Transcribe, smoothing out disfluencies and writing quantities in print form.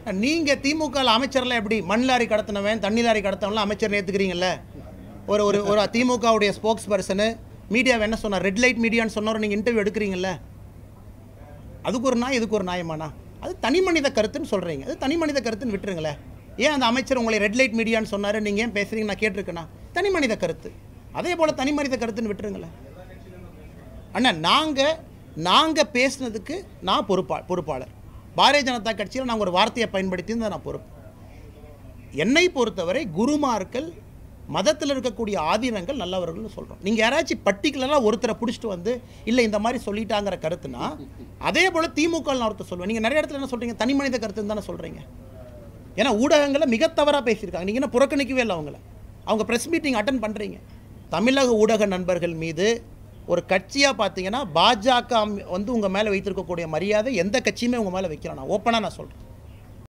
நீங்கள் திமுக அமைச்சர்லாம் எப்படி மண் லாரி கடத்தினவன் தண்ணி லாரி கடத்தினவெல்லாம் அமைச்சர் ஏற்றுக்கிறீங்கல்ல? ஒரு ஒரு ஒரு திமுகவுடைய ஸ்போக்ஸ் பர்சனு மீடியாவை என்ன சொன்னார்? ரெட் லைட் மீடியான்னு சொன்னவர் நீங்கள் இன்டர்வியூ எடுக்கிறீங்கல்ல? அதுக்கு ஒரு நாய் இதுக்கு ஒரு நியாயமாண்ணா? அது தனி மனித கருத்துன்னு சொல்கிறீங்க. அது தனி மனித கருத்துன்னு விட்டுருங்களேன். ஏன் அந்த அமைச்சர் உங்களை ரெட் லைட் மீடியான்னு சொன்னார், நீங்கள் ஏன் பேசுகிறீங்க நான் கேட்டிருக்கேண்ணா? தனி மனித கருத்து, அதே போல் தனி மனித கருத்துன்னு விட்டுருங்களேன் அண்ணா. நாங்கள் பேசுனதுக்கு நான் பொறுப்பாளர். பாரதிய ஜனதா கட்சியில் நாங்கள் ஒரு வார்த்தையை பயன்படுத்தி தான் நான் பொறுப்பு. என்னை பொறுத்தவரை குருமார்கள் மதத்தில் இருக்கக்கூடிய ஆதீனங்கள் நல்லவர்கள்னு சொல்கிறோம். நீங்கள் யாராச்சும் பர்டிகுலராக ஒருத்தரை பிடிச்சிட்டு வந்து இல்லை இந்த மாதிரி சொல்லிட்டாங்கிற கருத்துனா, அதே போல் திமுக நான் ஒருத்தர் சொல்லுவேன். நீங்கள் நிறைய இடத்துல என்ன சொல்கிறீங்க? தனி மனித கருத்துன்னு தானே சொல்கிறீங்க. ஏன்னா ஊடகங்களில் மிக தவறாக பேசியிருக்காங்க. நீங்கள் என்ன புறக்கணிக்கவே இல்லை அவங்கள. அவங்க ப்ரெஸ் மீட்டிங் அட்டன் பண்ணுறீங்க. தமிழக ஊடக நண்பர்கள் மீது ஒரு கட்சியாக பார்த்தீங்கன்னா பாஜக வந்து உங்கள் மேலே வைத்திருக்கக்கூடிய மரியாதை எந்த கட்சியுமே உங்கள் மேலே வைக்கிறோம். நான் ஓப்பனாக நான் சொல்கிறேன்.